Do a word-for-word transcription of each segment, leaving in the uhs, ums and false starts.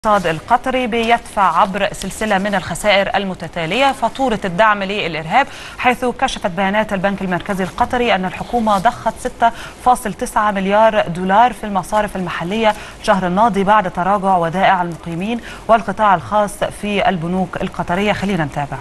الاقتصاد القطري بيدفع عبر سلسلة من الخسائر المتتالية فاتورة الدعم للإرهاب، حيث كشفت بيانات البنك المركزي القطري أن الحكومة ضخت ستة فاصلة تسعة مليار دولار في المصارف المحلية الشهر الماضي بعد تراجع ودائع المقيمين والقطاع الخاص في البنوك القطرية. خلينا نتابع.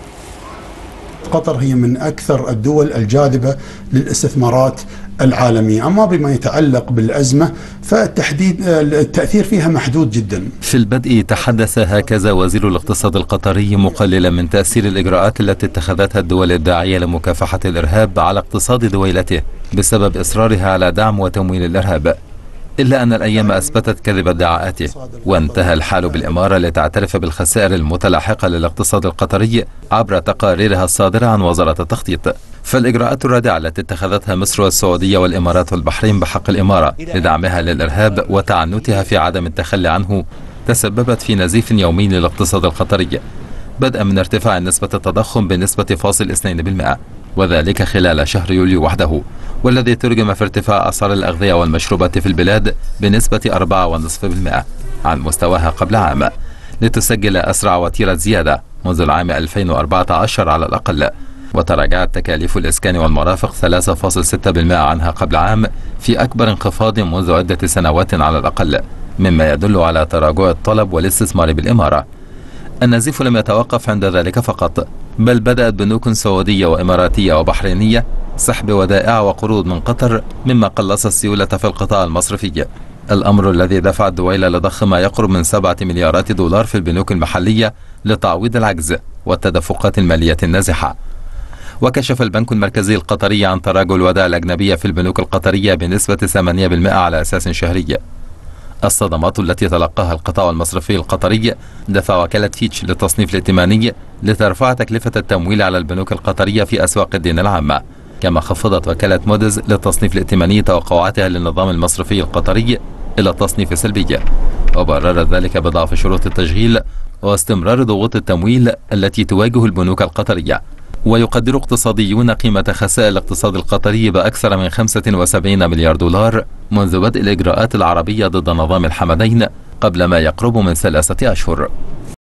قطر هي من أكثر الدول الجاذبة للاستثمارات العالمية، أما بما يتعلق بالأزمة فالتحديد التأثير فيها محدود جدا. في البدء تحدث هكذا وزير الاقتصاد القطري مقللا من تأثير الإجراءات التي اتخذتها الدول الداعية لمكافحة الإرهاب على اقتصاد دويلته بسبب إصرارها على دعم وتمويل الإرهاب، إلا أن الأيام أثبتت كذب ادعاءاته، وانتهى الحال بالإمارة لتعترف بالخسائر المتلاحقة للاقتصاد القطري عبر تقاريرها الصادرة عن وزارة التخطيط. فالإجراءات الرادعة التي اتخذتها مصر والسعودية والإمارات والبحرين بحق الإمارة لدعمها للإرهاب وتعنتها في عدم التخلي عنه تسببت في نزيف يومي للاقتصاد القطري، بدءا من ارتفاع نسبة التضخم بنسبة فاصل اثنين بالمئة، وذلك خلال شهر يوليو وحده، والذي ترجم في ارتفاع أسعار الأغذية والمشروبات في البلاد بنسبة أربعة فاصلة خمسة بالمئة عن مستواها قبل عام، لتسجل أسرع وتيرة زيادة منذ العام ألفين وأربعة عشر على الأقل. وتراجعت تكاليف الإسكان والمرافق ثلاثة فاصلة ستة بالمئة عنها قبل عام، في أكبر انخفاض منذ عدة سنوات على الأقل، مما يدل على تراجع الطلب والاستثمار بالإمارة. النزيف لم يتوقف عند ذلك فقط، بل بدأت بنوك سعودية وإماراتية وبحرينية سحب ودائع وقروض من قطر، مما قلص السيولة في القطاع المصرفي، الأمر الذي دفع الدويلة لضخ ما يقرب من سبعة مليارات دولار في البنوك المحلية لتعويض العجز والتدفقات المالية النازحة. وكشف البنك المركزي القطري عن تراجع الودائع الأجنبية في البنوك القطرية بنسبة ثمانية بالمئة على أساس شهري. الصدمات التي تلقاها القطاع المصرفي القطري دفع وكالة فيتش للتصنيف الائتماني لترفع تكلفة التمويل على البنوك القطرية في أسواق الدين العامة، كما خفضت وكالة موديز للتصنيف الائتماني توقعاتها للنظام المصرفي القطري إلى التصنيف سلبي، وبررت ذلك بضعف شروط التشغيل واستمرار ضغوط التمويل التي تواجه البنوك القطرية. ويقدر اقتصاديون قيمة خسائر الاقتصاد القطري بأكثر من خمسة وسبعين مليار دولار منذ بدء الإجراءات العربية ضد نظام الحمدين قبل ما يقرب من ثلاثة أشهر.